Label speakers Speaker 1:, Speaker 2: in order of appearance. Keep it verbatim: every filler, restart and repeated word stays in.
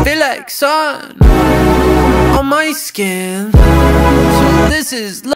Speaker 1: feel like sun on my skin. So this is